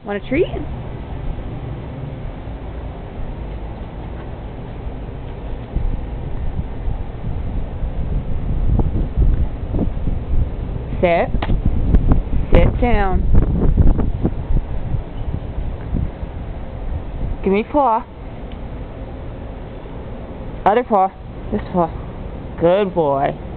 Want a treat? Sit. Sit down. Give me paw. Other paw. This paw. Good boy.